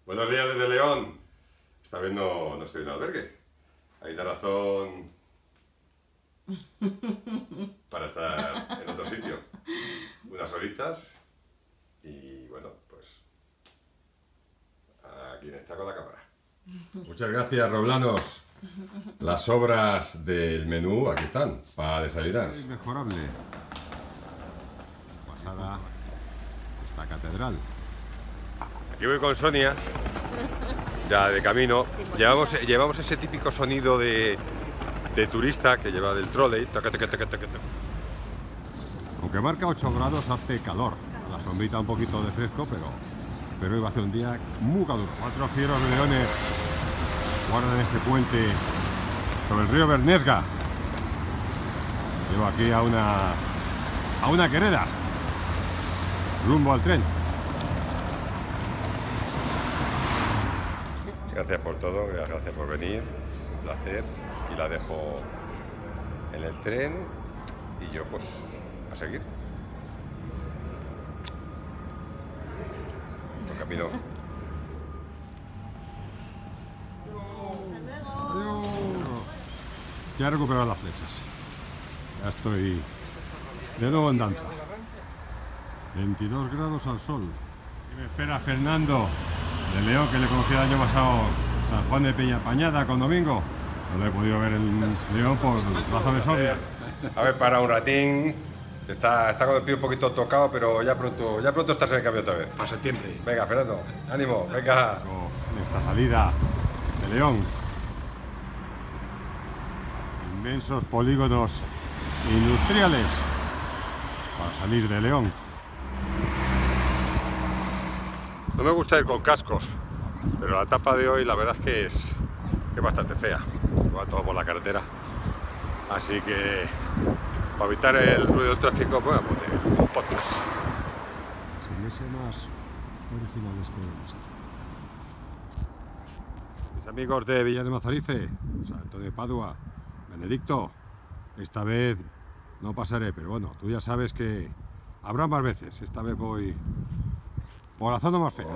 Buenos días desde León. Esta vez no estoy en albergue. Hay una razón para estar en otro sitio. Unas horitas y bueno, pues a quien está con la cámara. Muchas gracias, Roblanos. Las sobras del menú aquí están, para desayunar. Es mejorable. Pasada esta catedral. Aquí voy con Sonia, ya de camino. Llevamos ese típico sonido de turista que lleva del trolley. Aunque marca 8 grados, hace calor. La sombrita un poquito de fresco, pero hoy va a ser un día muy caluroso. 4 fieros leones guardan este puente sobre el río Bernesga. Llevo aquí a una quereda, rumbo al tren. Gracias por todo, gracias por venir, un placer. Aquí la dejo en el tren y yo pues a seguir. Por camino. Ya he recuperado las flechas. Ya estoy de nuevo en danza. 22 grados al sol. Y me espera Fernando de León, que le conocí el año pasado San Juan de Peñapañada con Domingo. No lo he podido ver en León por razones obvias. A ver, para un ratín. Está con el pie un poquito tocado, pero ya pronto estás en el cambio otra vez. Para septiembre. Venga, Fernando, ánimo, venga. En esta salida de León. Inmensos polígonos industriales para salir de León. No me gusta ir con cascos, pero la etapa de hoy la verdad es que es bastante fea. Va todo por la carretera. Así que para evitar el ruido del tráfico voy a poner un podcast. Serían más originales que he visto. Mis amigos de Villa de Mazarife, Santo de Padua, Benedicto, esta vez no pasaré, pero bueno, tú ya sabes que habrá más veces. Esta vez voy por la zona más fea.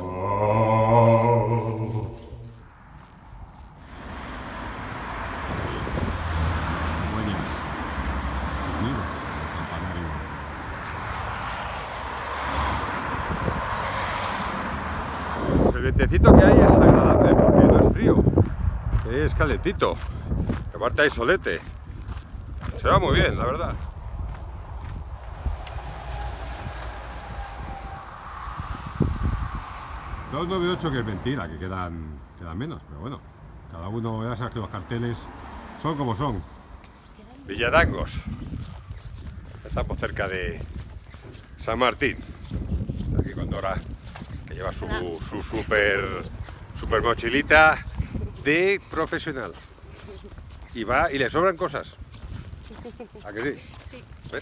Cigüeñas, sus nidos, el campanario. El vientecito que hay es agradable porque no es frío, es calentito. Aparte hay solete. Se va muy bien, la verdad. $298, que es mentira, que quedan menos, pero bueno, cada uno, ya sabes que los carteles son como son. Villadangos. Estamos cerca de San Martín. Aquí con Dora, que lleva su super mochilita de profesional. Y va y le sobran cosas. ¿A que sí? ¿Ves?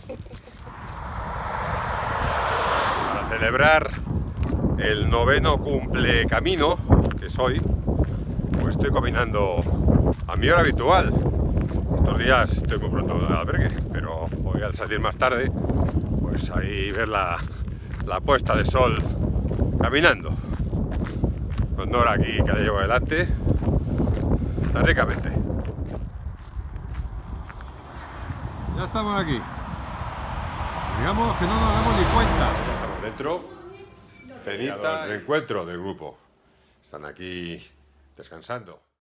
Para celebrar el 9º cumple camino, que soy, pues estoy caminando a mi hora habitual. Estos días estoy muy pronto en el albergue, pero voy al salir más tarde, pues ahí ver la puesta de sol caminando. Con Nora aquí, que la llevo adelante, tan ricamente. Ya estamos aquí. Digamos que no nos damos ni cuenta. Estamos dentro. Cenita, el encuentro del grupo. Están aquí descansando.